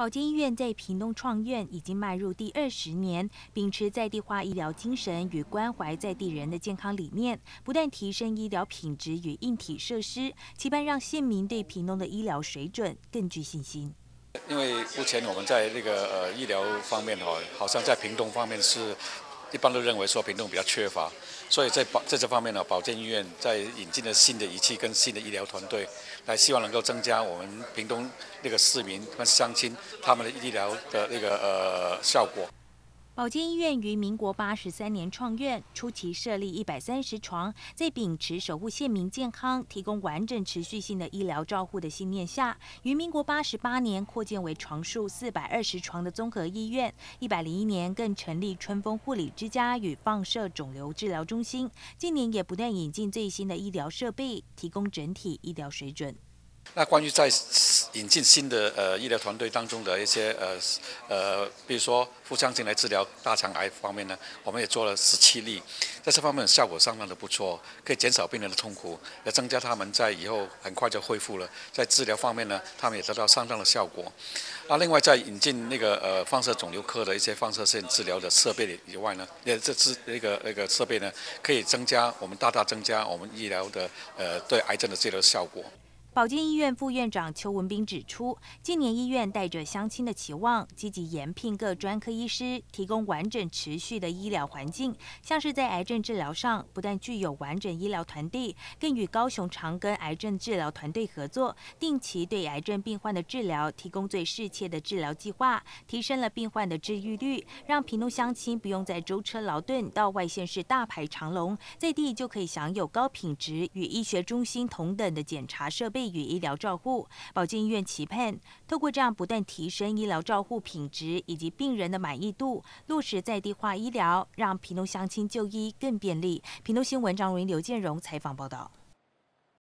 保健医院在屏东创院已经迈入第20年，秉持在地化医疗精神与关怀在地人的健康理念，不断提升医疗品质与硬体设施，期盼让县民对屏东的医疗水准更具信心。 因为目前我们在那个医疗方面好像在屏东方面是一般都认为说屏东比较缺乏，所以在这方面呢，保健医院在引进了新的仪器跟新的医疗团队，来希望能够增加我们屏东那个市民跟乡亲他们的医疗的那个效果。 保健医院于民国83年创院，初期设立130床，在秉持守护县民健康、提供完整持续性的医疗照护的信念下，于民国88年扩建为床数420床的综合医院。101年更成立春风护理之家与放射肿瘤治疗中心。近年也不断引进最新的医疗设备，提供整体医疗水准。 那关于在引进新的医疗团队当中的一些比如说腹腔镜来治疗大肠癌方面呢，我们也做了17例，在这方面效果相当的不错，可以减少病人的痛苦，也增加他们在以后很快就恢复了。在治疗方面呢，他们也得到相当的效果。那另外在引进那个放射肿瘤科的一些放射线治疗的设备以外呢，那个设备呢，可以大大增加我们医疗的对癌症的治疗效果。 保健医院副院长邱文彬指出，今年医院带着乡亲的期望，积极研聘各专科医师，提供完整持续的医疗环境。像是在癌症治疗上，不但具有完整医疗团队，更与高雄长庚癌症治疗团队合作，定期对癌症病患的治疗提供最适切的治疗计划，提升了病患的治愈率，让屏东乡亲不用再舟车劳顿到外县市大排长龙，在地就可以享有高品质与医学中心同等的检查设备与医疗照护。保健医院期盼透过这样不断提升医疗照护品质以及病人的满意度，落实在地化医疗，让屏东乡亲就医更便利。屏东新闻张荣刘建荣采访报道。